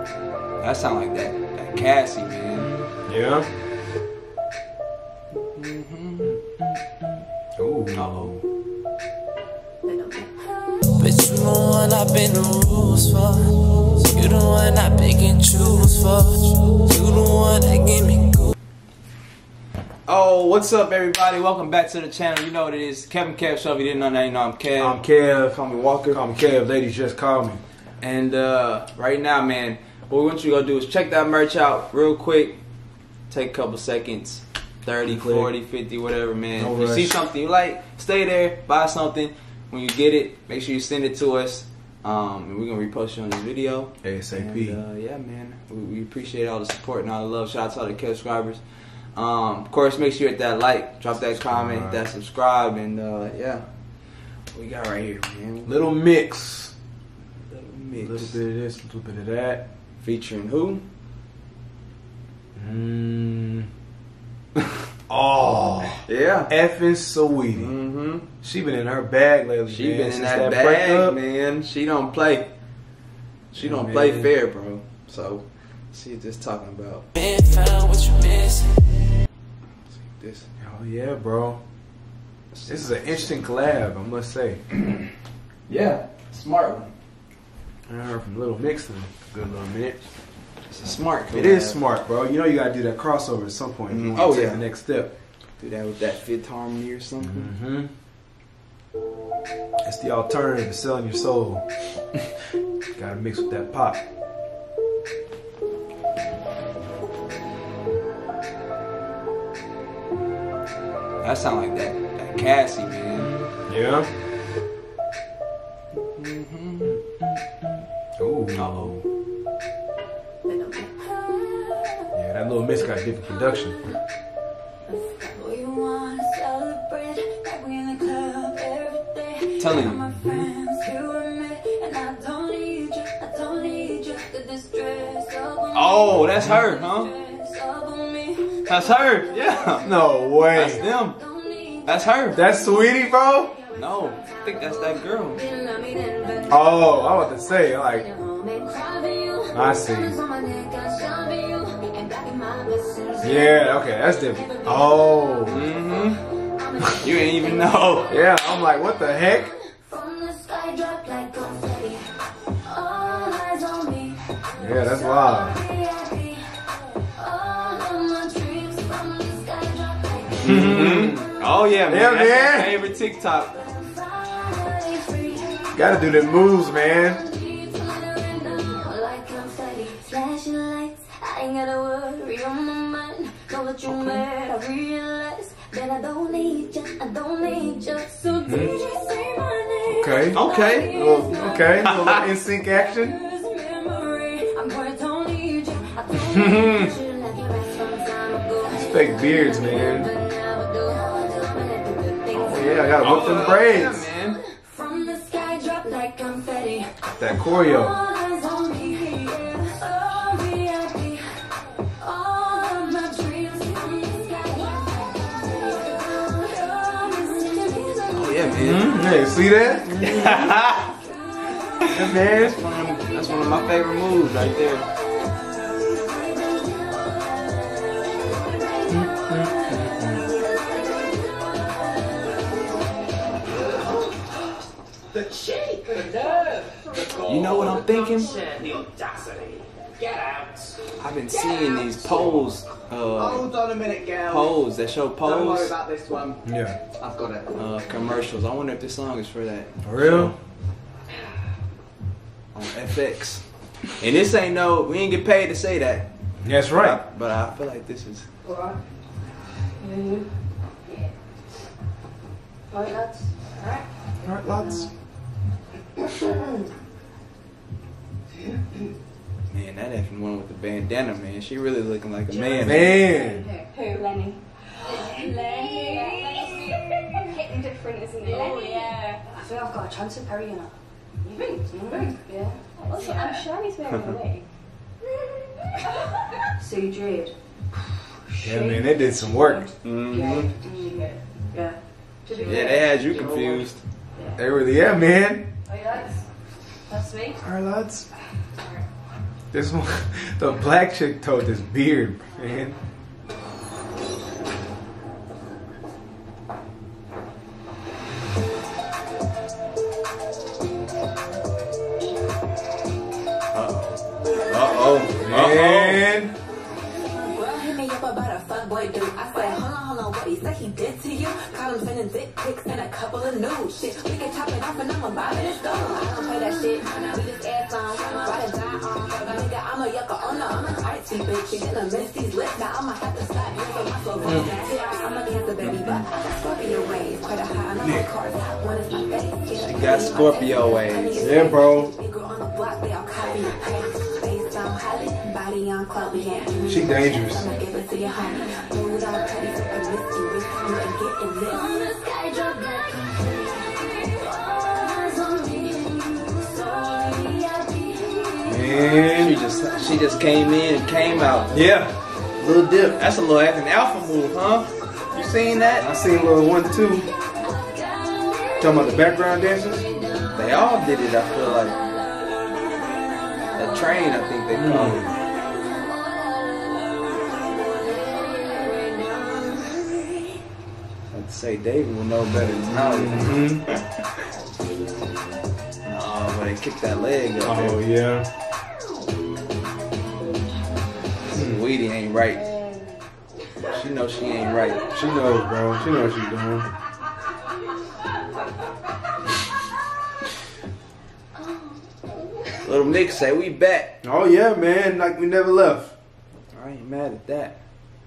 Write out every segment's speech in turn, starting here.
That sound like that Cassie, man. Yeah. Ooh. Uh-oh. But you the one I bend the rules for. You the one I pick and choose for. You the one that give me good. Oh, what's up, everybody? Welcome back to the channel. You know what it is. Kevin Kev Show. If you didn't know that, you know I'm Kev. I'm Kev. Call me Walker. Call me Kev. Ladies just call me. And right now, man, what we want you to go do is check that merch out real quick. Take a couple seconds. 30, 40, 50, whatever, man. No if you rush. see something you like, stay there, buy something. When you get it, make sure you send it to us. And we're going to repost you on this video. ASAP. And, yeah, man. We appreciate all the support and all the love. Shout out to all the Kev subscribers. Of course, make sure you hit that like, drop that comment, hit that subscribe, and yeah. What we got right here, man? Little mix. Little A mix. little bit of this, a little bit of that. Featuring who? Oh. Yeah. Effing Saweetie. Mm-hmm. She been in her bag lately. She man, been in since that bag, breakup. man. She don't play. She don't Man. play fair, bro. So, she's just talking about Been found what you missing. this. Oh yeah, bro. This is an interesting collab, I must say. Yeah, smart one. I heard from Little Mix in a good little minute. It's a smart collab. It is smart, bro. You know you gotta do that crossover at some point. If you want Oh, to take yeah. the next step. Do that with that Fifth Harmony or something. It's the alternative to selling your soul. Gotta mix with that pop. That sound like that Cassie, man. Yeah. Ooh. Uh-oh. Yeah, that Little Mix got different production. Telling you. Oh, that's her, huh? That's her. Yeah. No way. That's them. That's her. That's Saweetie, bro? No, I think that's that girl. Oh, I was about to say, like, I see. Yeah, okay, that's different. Oh. Mm-hmm. You ain't even know. Yeah, I'm like, what the heck? Yeah, that's wild. Oh yeah, man. Yeah, That's man. my favorite TikTok. Gotta do them moves, man. Okay. Okay. Okay, a little NSYNC action. It's fake beards, man. Oh yeah, I gotta whip them braids. Yeah, man. That choreo. Oh yeah, man. Yeah, you see that? Yeah, man. That's one of my favorite moves right there. The cheek, the nerve. You know what I'm thinking? The audacity. Get out. I've been seeing these polls, Hold on a minute, girl. polls that show Don't worry polls, about this one. Yeah. I've got it. commercials. I wonder if this song is for that. For real? On FX. And this ain't no, we ain't get paid to say that. That's right. But I feel like this is. Alright. Yeah. Alright, lads. Alright. Alright, lots. Man, that effing one with the bandana, man. She really looking like a man. Man. Who? Lenny. Lenny. Hitting different, isn't it? Oh, yeah. I think I've got a chance of Perry, you know. You think? Yeah. Also, I'm sure he's wearing a wig. See, Jade. Yeah, man, they did some work. Mm-hmm. Yeah. Yeah, they had you confused. They really, yeah, man. Oh, yeah, that's me. Alright, lads. This one, the black chick told this beard, man. Man. Girl hit me up about a fuckboy dude. I said, hold on, what he said he did to you? Caught him sending dick pics and a couple of nudes. Shit, we can chop it off and I'ma buy it and go. I don't play that shit. We just ass on, ride and die on. Nigga, I'm a yucca on I'm an artsy bitch. She gonna miss these lips. Now I'ma have to stop using my slow voice. I'm a cancer baby, but I got Scorpio waves. Quite a high, I know my car's hot. One is my face. She got Scorpio waves. Yeah, bro. Big girl on the block, they all copy your face. Face on Holly, body on Chloe. She dangerous. I'ma give it to your homie. Mood on petty, so promiscuous. I'm gonna get in this. On the sky, drop that Man. She just came in and came out. Yeah. Little dip. That's a little acting alpha move, huh? You seen that? I seen a little 1, 2. Talking about the background dancers? They all did it, I feel like. That train, I think they called it. I'd say David will know better than I Oh, but they kicked that leg up Oh, there. yeah. Sweetie ain't right. She knows she ain't right. She knows, bro. She knows what she's doing. Little Nick say we back. Oh, yeah, man. Like we never left. I ain't mad at that.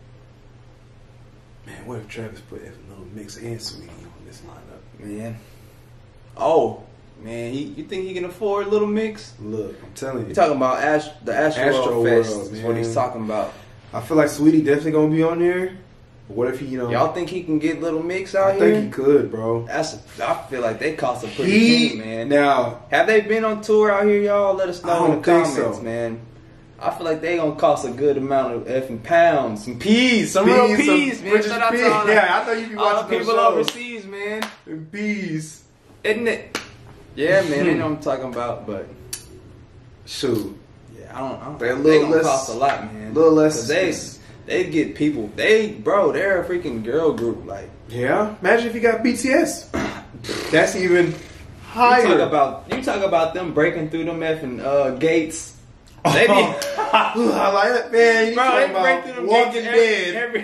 Man, what if Travis put Little Mix and Sweetie on this lineup? Man. Oh, man. You think he can afford Little Mix? Look, I'm telling you. You talking about the Astro Fest World, is what he's man. talking about. I feel like Sweetie definitely gonna be on there. But what if he, Y'all think he can get Little Mix out I here? think he could, bro. I feel like they cost a pretty penny, man. Now, Have they been on tour out here, y'all? Let us I know in don't the think comments, so. man. I feel like they gonna cost a good amount of effing pounds, some peas, some real peas, man. British Shout out peas. to all the, Yeah, I thought you'd be all watching the those people shows. overseas, man. And bees. Isn't it? Yeah, man. They know what I'm talking about, but Shoot. yeah, I don't. They're a They little gonna less- cost a lot, man. little less- 'Cause they get people. They're a freaking girl group. Like Yeah. Imagine if you got BTS. That's even higher. you talk about them breaking through them effing gates. They be. I like that, man. You Bro, talking they break about through them Walking gates Dead. every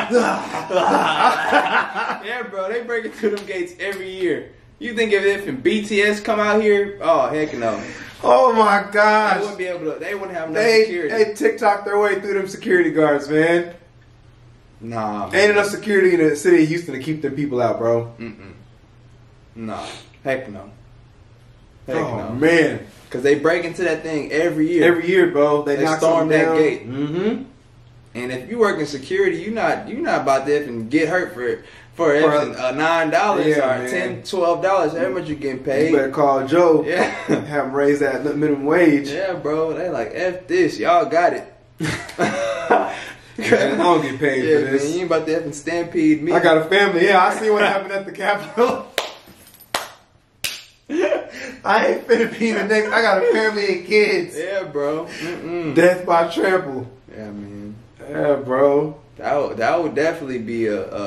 Yeah, bro, they break through them gates every year. You think if BTS come out here, oh heck no. Oh my They gosh. wouldn't be able to, they wouldn't have enough They security. TikTok their way through them security guards, man. Nah. Ain't enough security in the city of Houston to keep them people out, bro. Nah. Heck no. Heck Oh no. man. Cause they break into that thing every year. Every year, bro, they knock storm something that down. gate. Mm-hmm. And if you work in security, you're not about to effing get hurt for effing $9 Yeah, or man. $10, $12. However much you getting paid. You better call Joe. Yeah. Have him raise that minimum wage. Yeah, bro. They like F this. Y'all got it. Man, I don't get paid Yeah, for this. man. You ain't about to effing stampede me. I got a family. Yeah, I see what happened at the Capitol. I ain't finna be the next. I got a family and kids. Yeah, bro. Mm-mm. Death by trample. Yeah, man. Yeah, bro. That would definitely be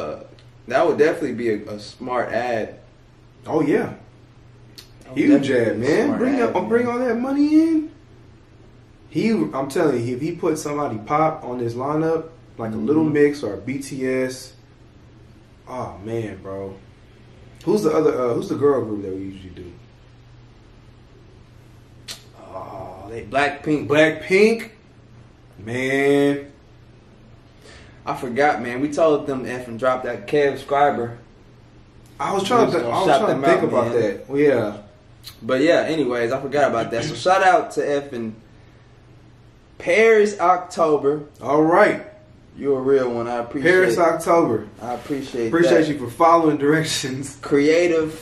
a smart ad. Oh yeah, That would huge definitely ad, be a man. smart Bring all that money in. I'm telling you, if he put somebody pop on this lineup, like a Little Mix or a BTS, oh man, bro. Who's the other? Who's the girl group that we usually do? Oh, they Blackpink. Blackpink. Man, I forgot, man. We told them to effing drop that Kev Scriber. I was trying to think out, about man. that. Well, yeah. But yeah, anyways, I forgot about that. So shout out to effing Paris October. All right, You're a real one. I appreciate Paris it. October. I appreciate Appreciate that. you for following directions. Creative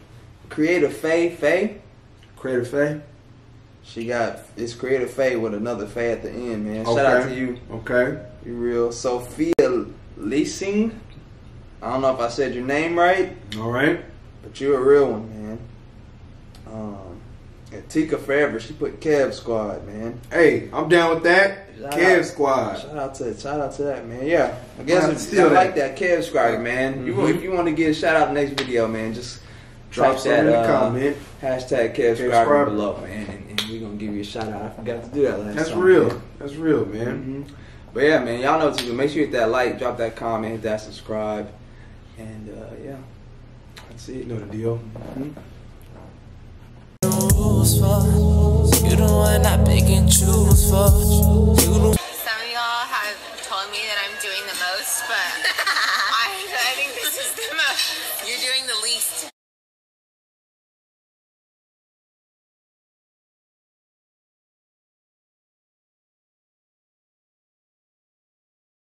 Faye. Creative Faye. She got it's Creative Faye with another Faye at the end, man. Shout out to you. Okay. You real. Sophia Leasing. I don't know if I said your name right, All right. but you're a real one, man. And Tika Forever, she put Kev Squad, man. Hey, I'm down with that. Kev Squad. Shout out to that, man. Yeah, I guess Shout if still you like that. that Kev Squad, man. If you want to get a shout out in the next video, man, just Drop type something in the comment. hashtag Kev Kev Squad Squad. below, man, and we're gonna give you a shout out. I forgot to do that last That's time. real. Man. That's real, man. But yeah, man, y'all know what to do. Make sure you hit that like, drop that comment, hit that subscribe, and yeah, that's it. You know the deal. Rules for you, the one I pick and choose for. You the Some of y'all have told me that I'm doing the most, but I think this is the most. You're doing the least.